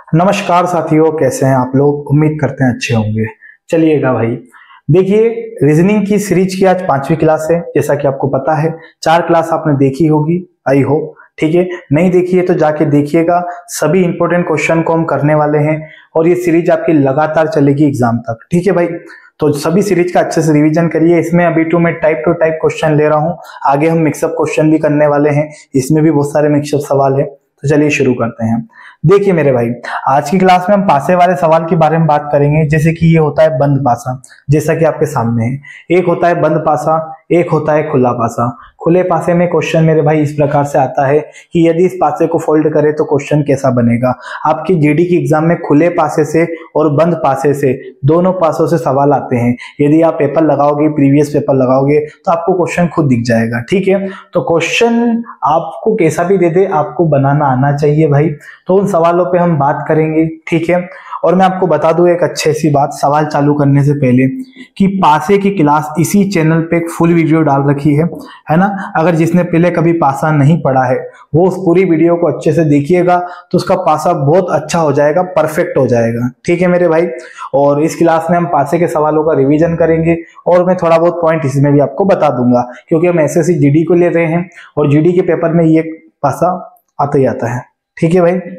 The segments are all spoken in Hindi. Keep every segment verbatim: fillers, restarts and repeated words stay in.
नमस्कार साथियों, कैसे हैं आप लोग। उम्मीद करते हैं अच्छे होंगे। चलिएगा भाई, देखिए रीजनिंग की सीरीज की आज पांचवी क्लास है। जैसा कि आपको पता है चार क्लास आपने देखी होगी, आई होप। ठीक है, नहीं देखी है तो जाके देखिएगा। सभी इंपॉर्टेंट क्वेश्चन को हम करने वाले हैं और ये सीरीज आपकी लगातार चलेगी एग्जाम तक। ठीक है भाई, तो सभी सीरीज का अच्छे से रिवीजन करिए। इसमें अभी टू मैं टाइप टू टाइप क्वेश्चन ले रहा हूं, आगे हम मिक्सअप क्वेश्चन भी करने वाले हैं। इसमें भी बहुत सारे मिक्सअप सवाल है, तो चलिए शुरू करते हैं। देखिए मेरे भाई, आज की क्लास में हम पासे वाले सवाल के बारे में बात करेंगे। जैसे कि ये होता है बंद पासा, जैसा कि आपके सामने है। एक होता है बंद पासा, एक होता है खुला पासा। खुले पासे में क्वेश्चन मेरे भाई इस प्रकार से आता है कि यदि इस पासे को फोल्ड करें तो क्वेश्चन कैसा बनेगा। आपकी जीडी की एग्जाम में खुले पासे से और बंद पासे से दोनों पासों से सवाल आते हैं। यदि आप पेपर लगाओगे, प्रीवियस पेपर लगाओगे, तो आपको क्वेश्चन खुद दिख जाएगा। ठीक है, तो क्वेश्चन आपको कैसा भी दे दे, आपको बनाना आना चाहिए भाई। तो उन सवालों पे हम बात करेंगे। ठीक है, और मैं आपको बता दूं एक अच्छी सी बात सवाल चालू करने से पहले, कि पासे की क्लास इसी चैनल पे एक फुल वीडियो डाल रखी है है ना। अगर जिसने पहले कभी पासा नहीं पढ़ा है वो उस पूरी वीडियो को अच्छे से देखिएगा, तो उसका पासा बहुत अच्छा हो जाएगा, परफेक्ट हो जाएगा। ठीक है मेरे भाई, और इस क्लास में हम पासे के सवालों का रिवीजन करेंगे और मैं थोड़ा बहुत पॉइंट इसमें भी आपको बता दूंगा, क्योंकि हम एसएससी जीडी को ले रहे हैं और जीडी के पेपर में ये पासा आता ही आता है। ठीक है भाई,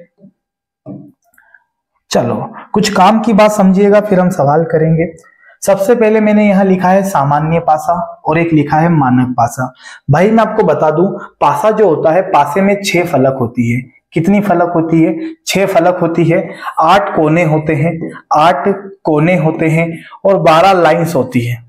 चलो कुछ काम की बात समझिएगा, फिर हम सवाल करेंगे। सबसे पहले मैंने यहां लिखा है सामान्य पासा और एक लिखा है मानक पासा। भाई मैं आपको बता दूं, पासा जो होता है, पासे में छह फलक होती है। कितनी फलक होती है? छह फलक होती है। आठ कोने होते हैं, आठ कोने होते हैं और बारह लाइंस होती है,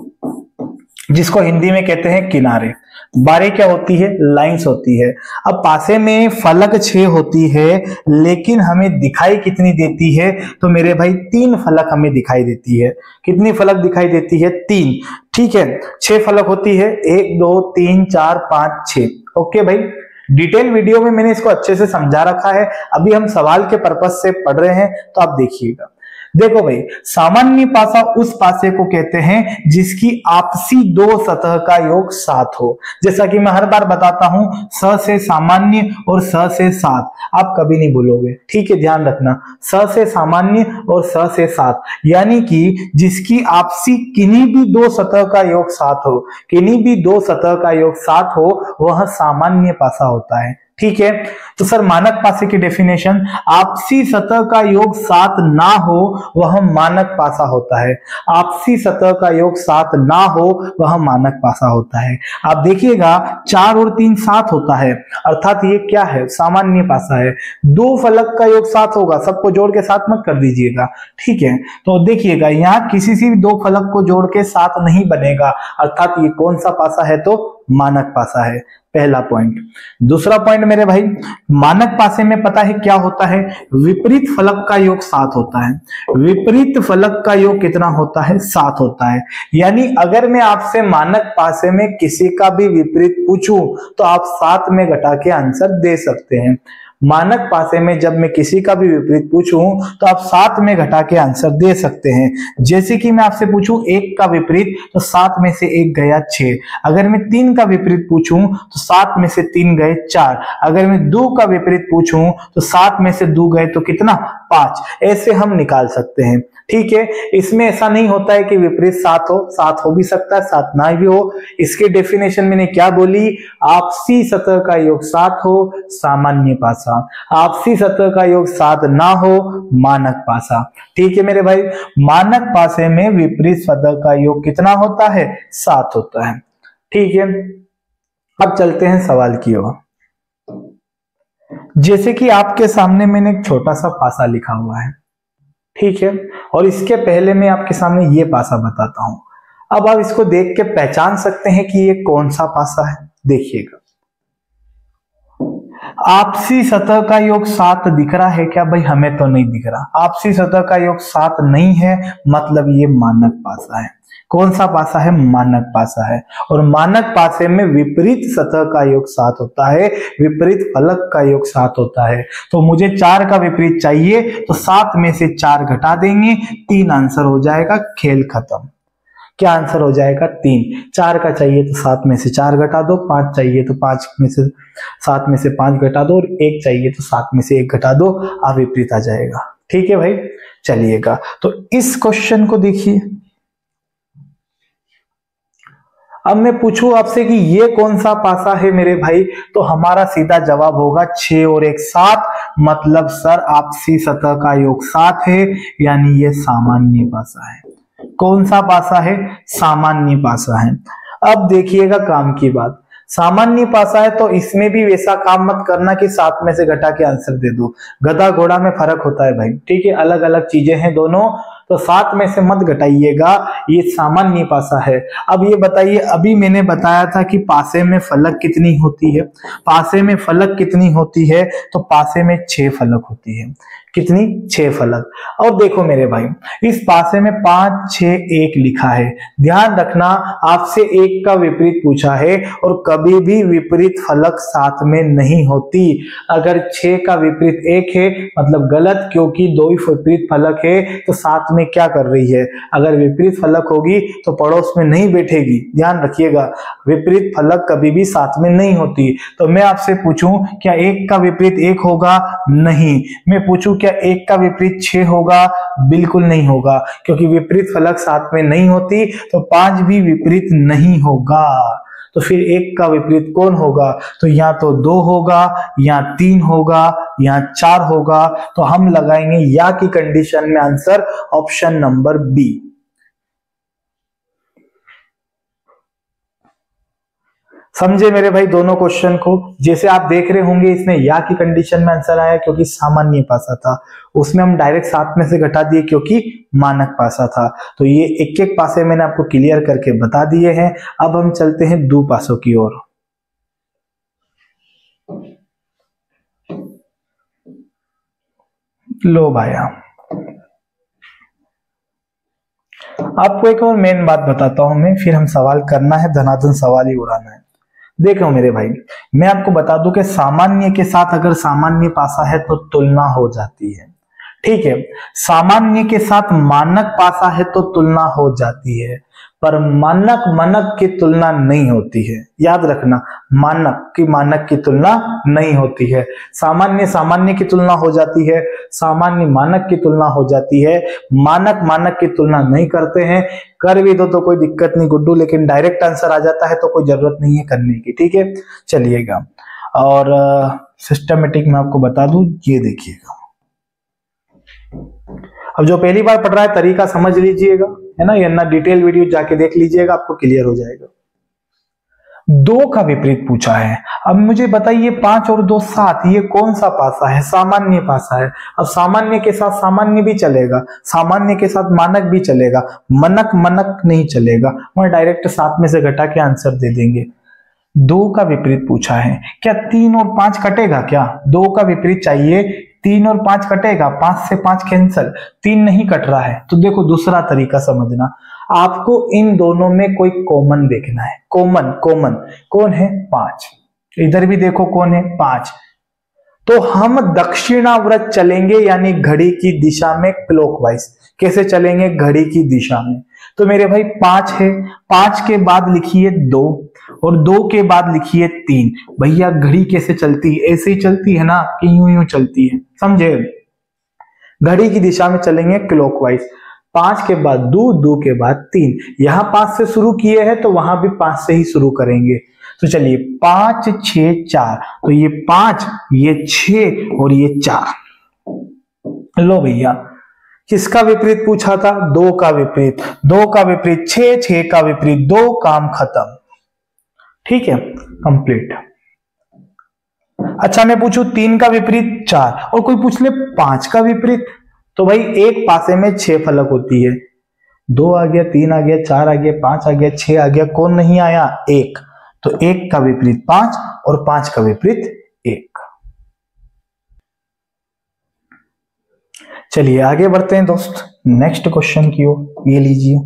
जिसको हिंदी में कहते हैं किनारे। बारह क्या होती है? लाइंस होती है। अब पासे में फलक छह होती है, लेकिन हमें दिखाई कितनी देती है? तो मेरे भाई तीन फलक हमें दिखाई देती है। कितनी फलक दिखाई देती है? तीन। ठीक है, छह फलक होती है, एक दो तीन चार पांच छह। ओके भाई, डिटेल वीडियो में मैंने इसको अच्छे से समझा रखा है। अभी हम सवाल के पर्पज से पढ़ रहे हैं, तो आप देखिएगा। देखो भाई, सामान्य पासा उस पासे को कहते हैं जिसकी आपसी दो सतह का योग सात हो। जैसा कि मैं हर बार बताता हूं, स से सामान्य और स से सात, आप कभी नहीं भूलोगे। ठीक है, ध्यान रखना, स से सामान्य और स से सात, यानी कि जिसकी आपसी किन्हीं भी दो सतह का योग सात हो, किन्हीं भी दो सतह का योग सात हो, वह सामान्य पासा होता है। ठीक है, तो सर मानक पासे की डेफिनेशन, आपसी सतह का योग सात ना हो वह मानक पासा होता है। आपसी सतह का योग सात ना हो वह मानक पासा होता है। आप देखिएगा, चार और तीन सात होता है, अर्थात ये क्या है? सामान्य पासा है। दो फलक का योग सात होगा, सबको जोड़ के सात मत कर दीजिएगा। ठीक है, तो देखिएगा यहाँ किसी से भी दो फलक को जोड़ के सात नहीं बनेगा, अर्थात ये कौन सा पासा है? तो मानक पासा है। पहला पॉइंट। दूसरा पॉइंट मेरे भाई, मानक पासे में पता है क्या होता है? विपरीत फलक का योग सात होता है। विपरीत फलक का योग कितना होता है? सात होता है। यानी अगर मैं आपसे मानक पासे में किसी का भी विपरीत पूछूं तो आप सात में घटा के आंसर दे सकते हैं। मानक पासे में जब मैं किसी का भी विपरीत पूछूं तो आप सात में घटा के आंसर दे सकते हैं। जैसे कि मैं आपसे पूछूं एक का विपरीत, तो सात में से एक गया छह। अगर मैं तीन का विपरीत पूछूं तो सात में से तीन गए चार। अगर मैं दो का विपरीत पूछूं तो सात में से दो गए तो कितना? पांच। ऐसे हम निकाल सकते हैं। ठीक है, इसमें ऐसा नहीं होता है कि विपरीत सात हो, सात हो भी सकता है, सात ना भी हो। इसके डेफिनेशन मैंने क्या बोली? आपसी सतह का योग सात हो, सामान्य पासा। आपसी सतह का योग सात ना हो, मानक पासा। ठीक है मेरे भाई, मानक पासे में विपरीत सतह का योग कितना होता है? सात होता है। ठीक है, अब चलते हैं सवाल की ओर। जैसे कि आपके सामने मैंने एक छोटा सा पासा लिखा हुआ है। ठीक है, और इसके पहले मैं आपके सामने ये पासा बताता हूं। अब आप इसको देख के पहचान सकते हैं कि ये कौन सा पासा है। देखिएगा, आपसी सतह का योग सात दिख रहा है क्या? भाई हमें तो नहीं दिख रहा। आपसी सतह का योग सात नहीं है, मतलब ये मानक पासा है। कौन सा पासा है? मानक पासा है। और मानक पासे में विपरीत सतह का योग सात होता है, विपरीत फलक का योग सात होता है। तो मुझे चार का विपरीत चाहिए, तो सात में से चार घटा देंगे, तीन आंसर हो जाएगा, खेल खत्म। क्या आंसर हो जाएगा? तीन। चार का चाहिए तो सात में से चार घटा दो, पांच चाहिए तो पांच में से सात में से पांच घटा दो, और एक चाहिए तो सात में से एक घटा दो, अविपरीत आ जाएगा। ठीक है भाई, चलिएगा तो इस क्वेश्चन को देखिए। अब मैं पूछूं आपसे कि ये कौन सा पासा है मेरे भाई, तो हमारा सीधा जवाब होगा छह और एक सात, मतलब सर आपसी सतह का योग सात है, यानी ये सामान्य पासा है। कौन सा पासा है? सामान्य पासा है। अब देखिएगा काम की बात, सामान्य पासा है तो इसमें भी वैसा काम मत करना कि सात में से घटा के आंसर दे दो। गधा घोड़ा में फर्क होता है भाई, ठीक है, अलग अलग चीजें हैं दोनों, तो सात में से मत घटाइएगा, ये सामान्य पासा है। अब ये बताइए, अभी मैंने बताया था कि पासे में फलक कितनी होती है, पासे में फलक कितनी होती है, तो पासे में छह फलक होती है। कितनी? छह फलक। और देखो मेरे भाई, इस पासे में पांच छह एक लिखा है, ध्यान रखना आपसे एक का विपरीत पूछा है, और कभी भी विपरीत फलक साथ में नहीं होती। अगर छह का विपरीत एक है मतलब गलत, क्योंकि दो ही विपरीत फलक है, तो साथ में क्या कर रही है? अगर विपरीत फलक होगी तो पड़ोस में नहीं बैठेगी, ध्यान रखिएगा, विपरीत फलक कभी भी साथ में नहीं होती। तो मैं आपसे पूछूं क्या एक का विपरीत एक होगा? नहीं। मैं पूछूं क्या एक का विपरीत छह होगा? बिल्कुल नहीं होगा, क्योंकि विपरीत फलक साथ में नहीं होती, तो पांच भी विपरीत नहीं होगा। तो फिर एक का विपरीत कौन होगा? तो या तो दो होगा, या तीन होगा, या चार होगा। तो हम लगाएंगे या की कंडीशन में आंसर ऑप्शन नंबर बी। समझे मेरे भाई दोनों क्वेश्चन को? जैसे आप देख रहे होंगे इसमें या की कंडीशन में आंसर आया क्योंकि सामान्य पासा था, उसमें हम डायरेक्ट सात में से घटा दिए क्योंकि मानक पासा था। तो ये एक एक पासे मैंने आपको क्लियर करके बता दिए हैं। अब हम चलते हैं दो पासों की ओर। लो भाया, आपको एक और मेन बात बताता हूं मैं, फिर हम सवाल करना है, धनाधन सवाल ही उड़ाना है। देखो मेरे भाई, मैं आपको बता दूं कि सामान्य के साथ अगर सामान्य पासा है तो तुलना हो जाती है, ठीक है। सामान्य के साथ मानक पासा है तो तुलना हो जाती है, पर मानक मानक की तुलना नहीं होती है। याद रखना, मानक की मानक की तुलना नहीं होती है। सामान्य सामान्य की तुलना हो जाती है, सामान्य मानक की तुलना हो जाती है, मानक मानक की तुलना नहीं करते हैं। कर भी दो तो कोई दिक्कत नहीं गुड्डू, लेकिन डायरेक्ट आंसर आ जाता है तो कोई जरूरत नहीं है करने की, ठीक है। चलिएगा, और सिस्टमेटिक में आपको बता दूं, ये देखिएगा, अब जो पहली बार पढ़ रहा है तरीका समझ लीजिएगा, है ना, ये ना डिटेल वीडियो जाके देख लीजिएगा, आपको क्लियर हो जाएगा। दो का विपरीत पूछा है। अब मुझे बताइए, पांच और दो सात, ये कौन सा पासा है? सामान्य पासा है। अब सामान्य के साथ सामान्य भी चलेगा, सामान्य के साथ मानक भी चलेगा, मनक मनक नहीं चलेगा, वह डायरेक्ट सात में से घटा के आंसर दे देंगे। दो का विपरीत पूछा है, क्या तीन और पांच कटेगा? क्या दो का विपरीत चाहिए, तीन और पांच कटेगा? पांच से पांच कैंसल, तीन नहीं कट रहा है। तो देखो दूसरा तरीका समझना, आपको इन दोनों में कोई कॉमन देखना है। कॉमन कॉमन कौन है? पांच। इधर भी देखो कौन है? पांच। तो हम दक्षिणावर्त चलेंगे, यानी घड़ी की दिशा में क्लॉकवाइज। कैसे चलेंगे? घड़ी की दिशा में। तो मेरे भाई पांच है, पांच के बाद लिखिए दो, और दो के बाद लिखिए तीन। भैया घड़ी कैसे चलती है? ऐसे ही चलती है ना, कि यूं यूं चलती है, समझे? घड़ी की दिशा में चलेंगे क्लॉकवाइज। पांच के बाद दो, दो के बाद तीन। यहां पांच से शुरू किए हैं तो वहां भी पांच से ही शुरू करेंगे। तो चलिए, पांच छह चार, तो ये पांच, ये छह और ये चार। लो भैया, किसका विपरीत पूछा था? दो का विपरीत। दो का विपरीत छह, छह का विपरीत दो, काम खत्म। ठीक है, कंप्लीट। अच्छा, मैं पूछूं तीन का विपरीत चार, और कोई पूछ ले पांच का विपरीत, तो भाई एक पासे में छह फलक होती है। दो आ गया, तीन आ गया, चार आ गया, पांच आ गया, छह आ गया, कौन नहीं आया? एक। तो एक का विपरीत पांच, और पांच का विपरीत एक। चलिए आगे बढ़ते हैं दोस्त, नेक्स्ट क्वेश्चन की ओर। ये लीजिए,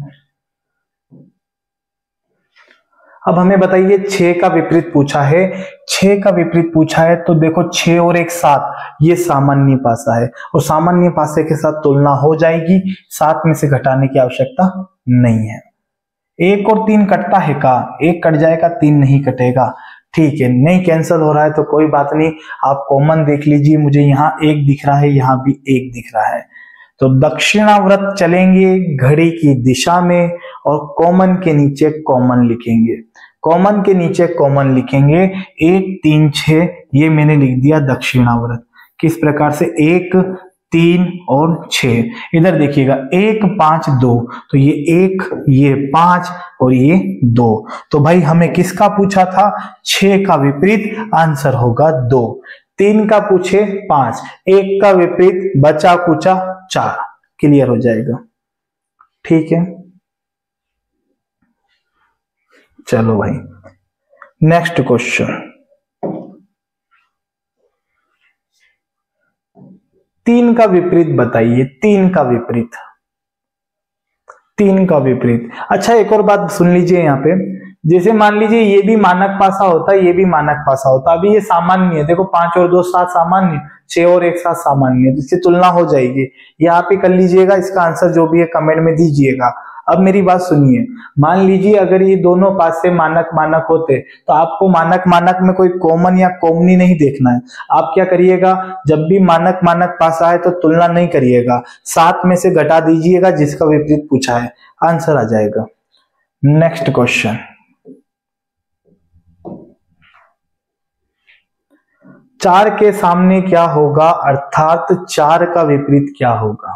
अब हमें बताइए, छह का विपरीत पूछा है। छह का विपरीत पूछा है तो देखो, छह और एक सात, ये सामान्य पासा है, और सामान्य पासे के साथ तुलना हो जाएगी, सात में से घटाने की आवश्यकता नहीं है। एक और तीन कटता है का? एक कट जाएगा, तीन नहीं कटेगा। ठीक है, नहीं कैंसिल हो रहा है तो कोई बात नहीं, आप कॉमन देख लीजिए। मुझे यहाँ एक दिख रहा है, यहाँ भी एक दिख रहा है, तो दक्षिणावर्त चलेंगे घड़ी की दिशा में और कॉमन के नीचे कॉमन लिखेंगे। कॉमन के नीचे कॉमन लिखेंगे, एक तीन छह, ये मैंने लिख दिया दक्षिणावर्त। किस प्रकार से? एक तीन और छह। इधर देखिएगा, एक पांच दो, तो ये एक, ये पांच और ये दो। तो भाई हमें किसका पूछा था? छह का विपरीत, आंसर होगा दो। तीन का पूछे पांच, एक का विपरीत, बचा कुचा चार। क्लियर हो जाएगा। ठीक है, चलो भाई नेक्स्ट क्वेश्चन। तीन का विपरीत बताइए। तीन का विपरीत, तीन का विपरीत। अच्छा एक और बात सुन लीजिए यहाँ पे, जैसे मान लीजिए ये भी मानक पासा होता है, ये भी मानक पासा होता है। अभी ये सामान्य है, देखो पांच और दो सात सामान्य, छह और एक सात सामान्य, इससे तुलना हो जाएगी। ये आप ही कर लीजिएगा, इसका आंसर जो भी है कमेंट में दीजिएगा। अब मेरी बात सुनिए, मान लीजिए अगर ये दोनों पासे मानक मानक होते तो आपको मानक मानक में कोई कॉमन या कॉमनी नहीं देखना है। आप क्या करिएगा, जब भी मानक मानक पासा है तो तुलना नहीं करिएगा, सात में से घटा दीजिएगा जिसका विपरीत पूछा है, आंसर आ जाएगा। नेक्स्ट क्वेश्चन, चार के सामने क्या होगा, अर्थात चार का विपरीत क्या होगा?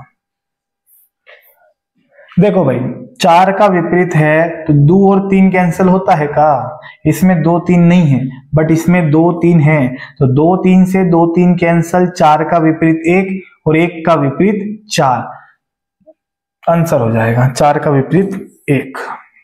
देखो भाई, चार का विपरीत है तो दो और तीन कैंसिल होता है का? इसमें दो तीन नहीं है, बट इसमें दो तीन है, तो दो तीन से दो तीन कैंसिल, चार का विपरीत एक और एक का विपरीत चार, आंसर हो जाएगा चार का विपरीत एक।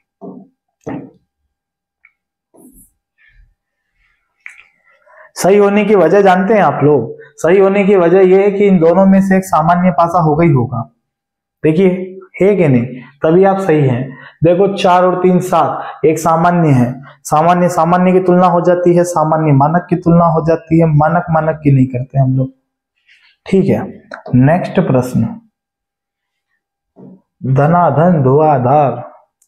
सही होने की वजह जानते हैं आप लोग? सही होने की वजह यह है कि इन दोनों में से एक सामान्य पासा होगा ही होगा। देखिए है कि नहीं, तभी आप सही हैं। देखो चार और तीन सात, एक सामान्य है, सामान्य सामान्य की तुलना हो जाती है, सामान्य मानक की तुलना हो जाती है, मानक मानक की नहीं करते हम लोग। ठीक है, नेक्स्ट प्रश्न, धनाधन धुआधार,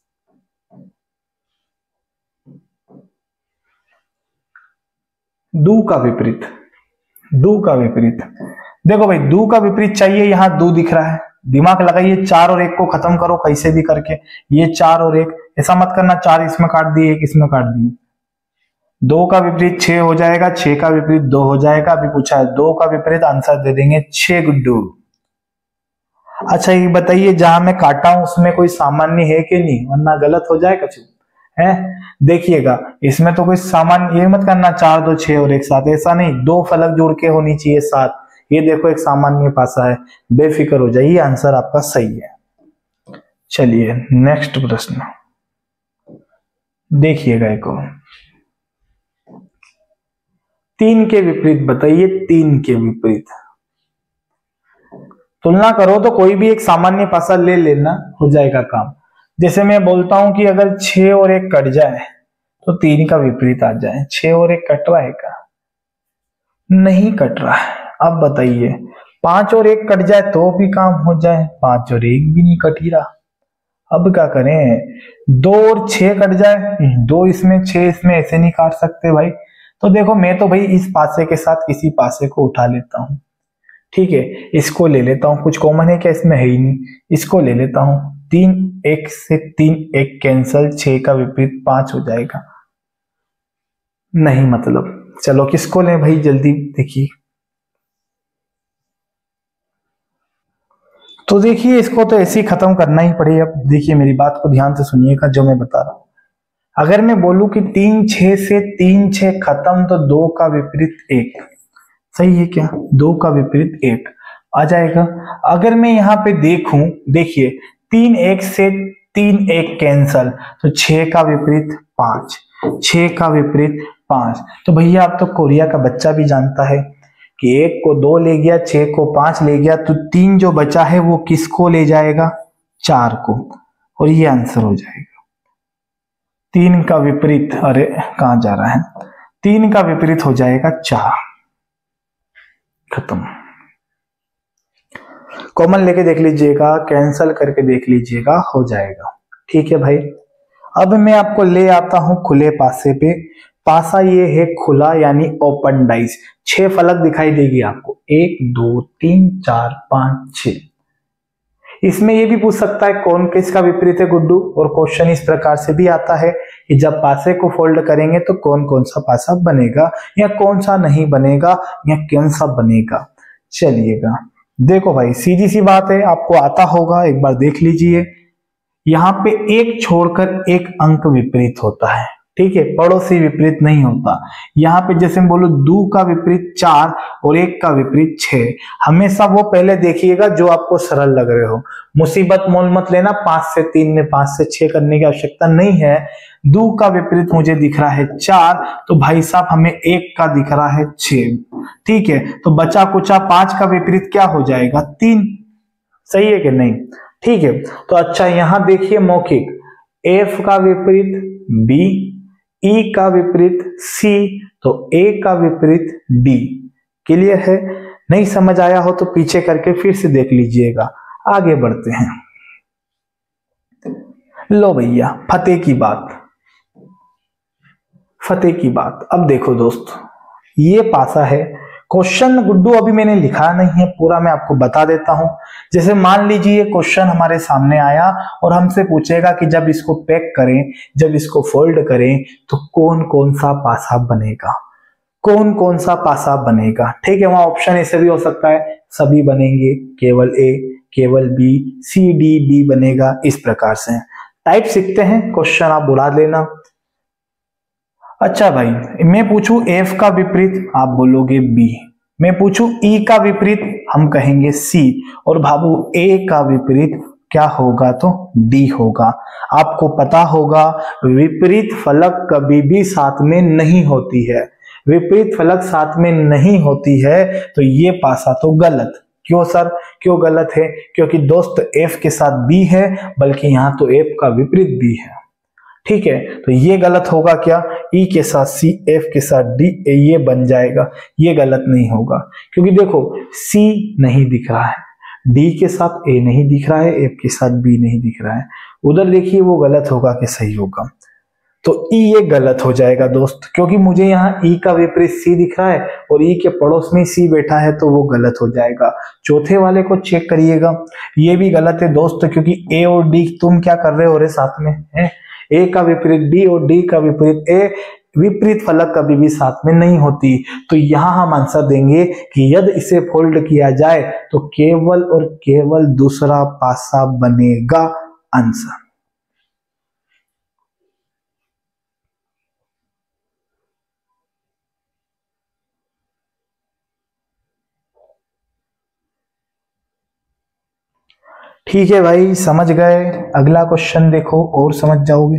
दो का विपरीत, दो का विपरीत। देखो भाई दो का विपरीत चाहिए, यहां दो दिख रहा है, दिमाग लगाइए, चार और एक को खत्म करो कैसे भी करके, ये चार और एक, ऐसा मत करना चार इसमें काट दिए एक इसमें काट दिए। दो का विपरीत छह हो जाएगा, छह का विपरीत दो हो जाएगा। अभी पूछा है दो का विपरीत, आंसर दे देंगे छह गुड्डू। अच्छा ये बताइए, जहां मैं काटा हूं उसमें कोई सामान्य है कि नहीं, वरना गलत हो जाएगा है। देखिएगा इसमें तो कोई सामान्य, ये मत करना चार दो छह और एक साथ, ऐसा नहीं, दो फलक जोड़ के होनी चाहिए सात। ये देखो एक सामान्य पासा है, बेफिक्र हो जाइए, आंसर आपका सही है। चलिए नेक्स्ट प्रश्न देखिएगा, एक और तीन के विपरीत बताइए। तीन के विपरीत तुलना करो तो कोई भी एक सामान्य पासा ले लेना, हो जाएगा काम। जैसे मैं बोलता हूं कि अगर छह और एक कट जाए तो तीन का विपरीत आ जाए। छह और एक कट रहा है का? नहीं कट रहा है। अब बताइए पांच और एक कट जाए तो भी काम हो जाए, पांच और एक भी नहीं कट ही रहा। अब क्या करें, दो और छह कट जाए, दो इसमें छह इसमें, ऐसे नहीं काट सकते भाई। तो देखो मैं तो भाई इस पासे के साथ किसी पासे को उठा लेता हूं, ठीक है, इसको ले लेता हूं, कुछ कॉमन है क्या इसमें? है ही नहीं, इसको ले लेता हूं, तीन एक से तीन एक कैंसल, छह का विपरीत पांच हो जाएगा। नहीं मतलब, चलो किसको लें भाई जल्दी देखिए। तो देखिए इसको तो ऐसे ही खत्म करना ही पड़ेगा। अब देखिए मेरी बात को ध्यान से सुनिएगा जो मैं बता रहा हूं। अगर मैं बोलूं कि तीन छह से तीन छह खत्म, तो दो का विपरीत एक, सही है क्या? दो का विपरीत एक आ जाएगा। अगर मैं यहाँ पे देखूं, देखिए तीन एक से तीन एक कैंसल, तो छह का विपरीत पांच, छह का विपरीत पांच। तो भैया आप तो कोरिया का बच्चा भी जानता है कि एक को दो ले गया, छह को पांच ले गया, तो तीन जो बचा है वो किसको ले जाएगा? चार को, और ये आंसर हो जाएगा। तीन का विपरीत, अरे कहां जा रहा है, तीन का विपरीत हो जाएगा चार। खत्म। कॉमन लेके देख लीजिएगा, कैंसल करके देख लीजिएगा, हो जाएगा। ठीक है भाई, अब मैं आपको ले आता हूं खुले पासे पे। पासा ये है खुला यानी ओपन डाइस। छह फलक दिखाई देगी आपको, एक दो तीन चार पांच छह। इसमें ये भी पूछ सकता है कौन किसका विपरीत है गुड्डू, और क्वेश्चन इस प्रकार से भी आता है कि जब पासे को फोल्ड करेंगे तो कौन कौन सा पासा बनेगा या कौन सा नहीं बनेगा या कौन सा बनेगा। चलिएगा देखो भाई, सीधी सी बात है, आपको आता होगा, एक बार देख लीजिए। यहाँ पे एक छोड़कर एक अंक विपरीत होता है, ठीक है, पड़ोसी विपरीत नहीं होता। यहाँ पे जैसे मैं बोलूं दो का विपरीत चार और एक का विपरीत छह, हमेशा वो पहले देखिएगा जो आपको सरल लग रहे हो। मुसीबत मोल मत लेना, पांच से तीन में पांच से छह करने की आवश्यकता नहीं है। दो का विपरीत मुझे दिख रहा है चार, तो भाई साहब हमें एक का दिख रहा है छह, ठीक है, तो बचा कुचा पांच का विपरीत क्या हो जाएगा, तीन। सही है कि नहीं, ठीक है। तो अच्छा यहां देखिए मौखिक, एफ का विपरीत बी, ई का विपरीत सी, तो ए का विपरीत डी। क्लियर है? नहीं समझ आया हो तो पीछे करके फिर से देख लीजिएगा। आगे बढ़ते हैं। लो भैया फतेह की बात, फतेह की बात। अब देखो दोस्त, ये पासा है। क्वेश्चन गुड्डू अभी मैंने लिखा नहीं है पूरा, मैं आपको बता देता हूं। जैसे मान लीजिए क्वेश्चन हमारे सामने आया और हमसे पूछेगा कि जब इसको पैक करें, जब इसको फोल्ड करें तो कौन कौन सा पासा बनेगा, कौन कौन सा पासा बनेगा, ठीक है। वहां ऑप्शन ऐसे भी हो सकता है, सभी बनेंगे, केवल ए, केवल बी, सी डी डी बनेगा, इस प्रकार से। टाइप सीखते हैं, क्वेश्चन आप उड़ा लेना। अच्छा भाई, मैं पूछूं एफ का विपरीत, आप बोलोगे बी। मैं पूछूं ई का विपरीत, हम कहेंगे सी। और बाबू ए का विपरीत क्या होगा, तो डी होगा। आपको पता होगा विपरीत फलक कभी भी साथ में नहीं होती है, विपरीत फलक साथ में नहीं होती है, तो ये पासा तो गलत। क्यों सर, क्यों गलत है? क्योंकि दोस्त एफ के साथ बी है, बल्कि यहां तो एफ का विपरीत बी है, ठीक है। तो ये गलत होगा क्या, ई के साथ सी, एफ के साथ डी, ये बन जाएगा। ये गलत नहीं होगा, क्योंकि देखो सी नहीं दिख रहा है, डी के साथ ए नहीं दिख रहा है, एफ के साथ बी नहीं दिख रहा है। उधर देखिए वो गलत होगा कि सही होगा, तो ई ये गलत हो जाएगा दोस्त, क्योंकि मुझे यहाँ ई का विपरीत सी दिख रहा है और ई के पड़ोस में सी बैठा है, तो वो गलत हो जाएगा। चौथे वाले को चेक करिएगा, ये भी गलत है दोस्त, क्योंकि ए और डी तुम क्या कर रहे हो रे साथ में, है ए का विपरीत डी और डी का विपरीत ए, विपरीत फलक कभी भी साथ में नहीं होती। तो यहां हम आंसर देंगे कि यदि इसे फोल्ड किया जाए तो केवल और केवल दूसरा पासा बनेगा आंसर। ठीक है भाई, समझ गए। अगला क्वेश्चन देखो और समझ जाओगे।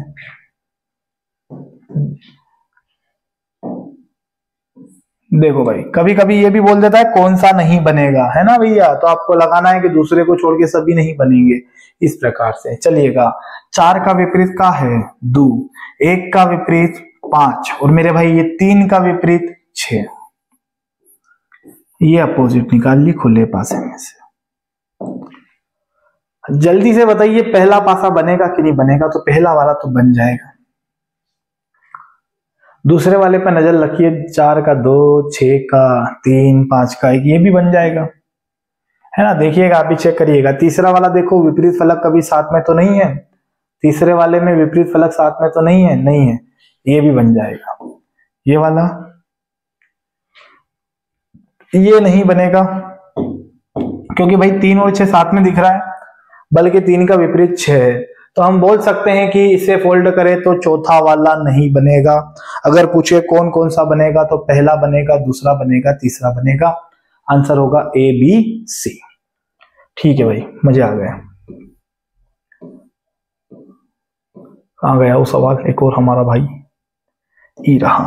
देखो भाई, कभी कभी ये भी बोल देता है कौन सा नहीं बनेगा, है ना भैया, तो आपको लगाना है कि दूसरे को छोड़ के सभी नहीं बनेंगे, इस प्रकार से। चलिएगा, चार का विपरीत का है दो, एक का विपरीत पांच, और मेरे भाई ये तीन का विपरीत छह। ये अपोजिट निकाल ली खुले पासे में से। जल्दी से बताइए पहला पासा बनेगा कि नहीं बनेगा, तो पहला वाला तो बन जाएगा। दूसरे वाले पर नजर रखिए, चार का दो, छह का तीन, पांच का एक, ये भी बन जाएगा, है ना। देखिएगा, आप भी चेक करिएगा। तीसरा वाला देखो, विपरीत फलक कभी साथ में तो नहीं है, तीसरे वाले में विपरीत फलक साथ में तो नहीं है, नहीं है, ये भी बन जाएगा। ये वाला ये नहीं बनेगा, क्योंकि भाई तीन और छह साथ में दिख रहा है, बल्कि तीन का विपरीत छह है। तो हम बोल सकते हैं कि इसे फोल्ड करें तो चौथा वाला नहीं बनेगा। अगर पूछे कौन कौन सा बनेगा, तो पहला बनेगा, दूसरा बनेगा, तीसरा बनेगा। आंसर होगा ए बी सी। ठीक है भाई, मजा आ गया। कहां गया वो सवाल, एक और हमारा भाई ई रहा।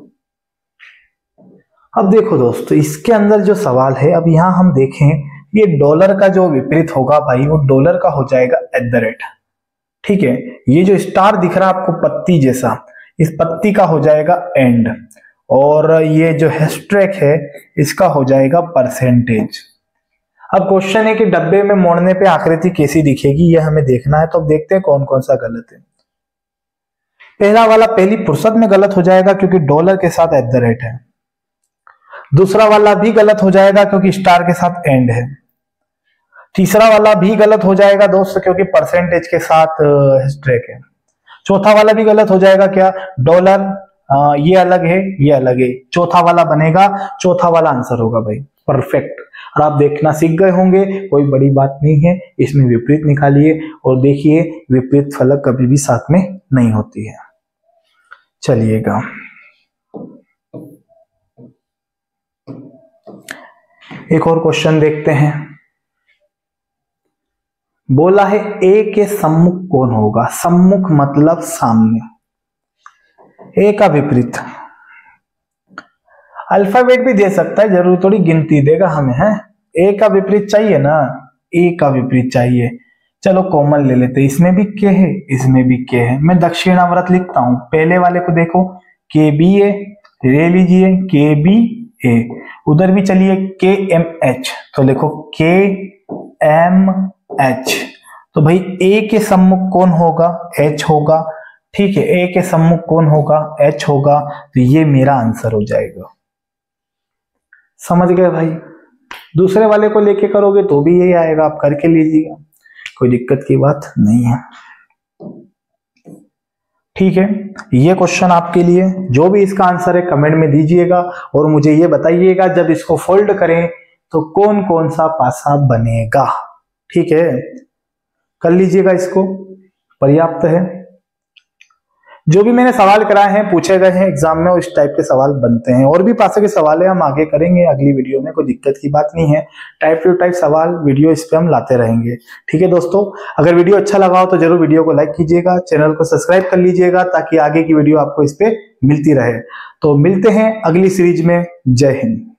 अब देखो दोस्तों, इसके अंदर जो सवाल है, अब यहां हम देखें, ये डॉलर का जो विपरीत होगा भाई, वो डॉलर का हो जाएगा एट द रेट, ठीक है। ये जो स्टार दिख रहा है आपको पत्ती जैसा, इस पत्ती का हो जाएगा एंड, और ये जो हैशटैग है इसका हो जाएगा परसेंटेज। अब क्वेश्चन है कि डब्बे में मोड़ने पे आकृति कैसी दिखेगी, ये हमें देखना है। तो अब देखते हैं कौन कौन सा गलत है। पहला वाला पहली फुर्सत में गलत हो जाएगा क्योंकि डॉलर के साथ एट द रेट है। दूसरा वाला भी गलत हो जाएगा क्योंकि स्टार के साथ एंड है। तीसरा वाला भी गलत हो जाएगा दोस्त क्योंकि परसेंटेज के साथ स्ट्रेक है। चौथा वाला भी गलत हो जाएगा, क्या, डॉलर ये अलग है ये अलग है। चौथा वाला बनेगा, चौथा वाला आंसर होगा भाई परफेक्ट। और आप देखना सीख गए होंगे, कोई बड़ी बात नहीं है, इसमें विपरीत निकालिए और देखिए विपरीत फलक कभी भी साथ में नहीं होती है। चलिएगा एक और क्वेश्चन देखते हैं। बोला है ए के सम्मुख कौन होगा। सम्मुख मतलब सामने, ए का विपरीत। अल्फाबेट भी दे सकता है, जरूर थोड़ी गिनती देगा हमें, है। ए का विपरीत चाहिए ना, ए का विपरीत चाहिए। चलो कॉमन ले लेते, इसमें भी के है इसमें भी के है। मैं दक्षिणावर्त लिखता हूं। पहले वाले को देखो, के बी ए, ले लीजिए के बी ए। उधर भी चलिए के एम एच, तो देखो के एम एच। तो भाई ए के सम्मुख कौन होगा, एच होगा, ठीक है। ए के सम्मुख कौन होगा, एच होगा, तो ये मेरा आंसर हो जाएगा। समझ गए भाई। दूसरे वाले को लेके करोगे तो भी यही आएगा, आप करके लीजिएगा, कोई दिक्कत की बात नहीं है, ठीक है। ये क्वेश्चन आपके लिए, जो भी इसका आंसर है कमेंट में दीजिएगा और मुझे ये बताइएगा जब इसको फोल्ड करें तो कौन कौन सा पासा बनेगा, ठीक है। कर लीजिएगा इसको, पर्याप्त है। जो भी मैंने सवाल कराए हैं, पूछे गए हैं एग्जाम में, उस टाइप के सवाल बनते हैं। और भी पासे के सवाल है, हम आगे करेंगे अगली वीडियो में, कोई दिक्कत की बात नहीं है। टाइप टू टाइप सवाल वीडियो इस पे हम लाते रहेंगे, ठीक है दोस्तों। अगर वीडियो अच्छा लगा हो तो जरूर वीडियो को लाइक कीजिएगा, चैनल को सब्सक्राइब कर लीजिएगा ताकि आगे की वीडियो आपको इस पे मिलती रहे। तो मिलते हैं अगली सीरीज में। जय हिंद।